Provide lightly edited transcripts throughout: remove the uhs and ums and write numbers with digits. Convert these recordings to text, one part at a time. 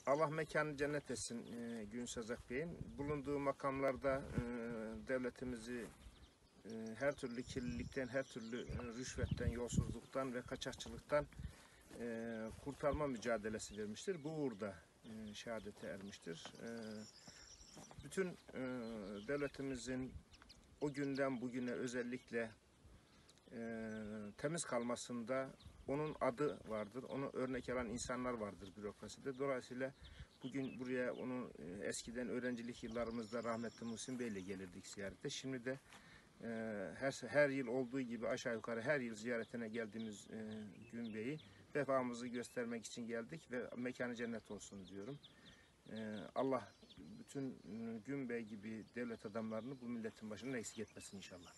Allah mekanı cennet etsin Gün Sazak Bey'in. Bulunduğu makamlarda devletimizi her türlü kirlilikten, her türlü rüşvetten, yolsuzluktan ve kaçakçılıktan kurtarma mücadelesi vermiştir. Bu uğurda şehadete ermiştir. Bütün devletimizin o günden bugüne özellikle temiz kalmasında onun adı vardır. Onu örnek alan insanlar vardır bürokraside. Dolayısıyla bugün buraya onu eskiden öğrencilik yıllarımızda rahmetli Muhsin Bey ile gelirdik ziyarete. Şimdi de her yıl olduğu gibi aşağı yukarı her yıl ziyaretine geldiğimiz Gün Bey'i vefamızı göstermek için geldik ve mekanı cennet olsun diyorum. Allah bütün Gün Bey gibi devlet adamlarını bu milletin başından eksik etmesin inşallah.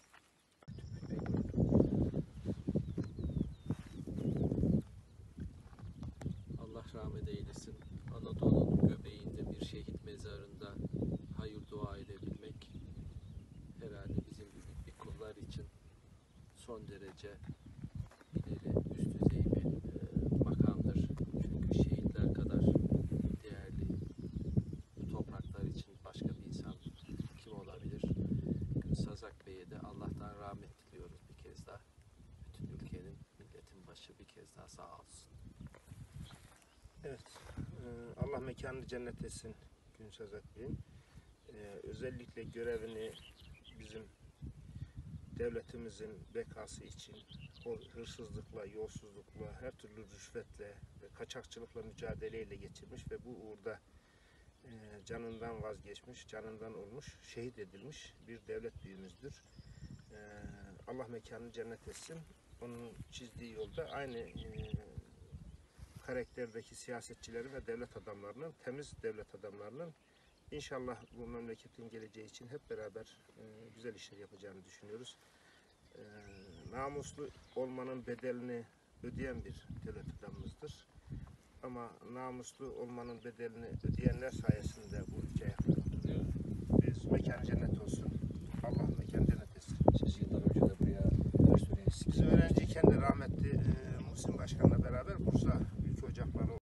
Allah rahmet eylesin. Anadolu'nun göbeğinde bir şehit mezarında hayır dua edebilmek herhalde bizim gibi kullar için son derece ileri, üst düzey bir makamdır. Çünkü şehitler kadar değerli bu topraklar için başka bir insan kim olabilir? Gün Sazak Bey'e de Allah'tan rahmet diliyoruz bir kez daha. Bütün ülkenin, milletin başı bir kez daha sağ olsun. Evet, Allah mekanını cennet etsin Gün Sazak Bey'in. Özellikle görevini bizim devletimizin bekası için o hırsızlıkla, yolsuzlukla, her türlü rüşvetle ve kaçakçılıkla mücadeleyle geçirmiş ve bu uğurda canından vazgeçmiş, canından olmuş, şehit edilmiş bir devlet büyüğümüzdür. Allah mekanını cennet etsin. Onun çizdiği yolda aynı karakterdeki siyasetçilerin ve devlet adamlarının, temiz devlet adamlarının inşallah bu memleketin geleceği için hep beraber güzel işler yapacağını düşünüyoruz. Namuslu olmanın bedelini ödeyen bir devlet adamımızdır. Ama namuslu olmanın bedelini ödeyenler sayesinde bu ülke ayakta duruyor. Biz mekan cennet olsun.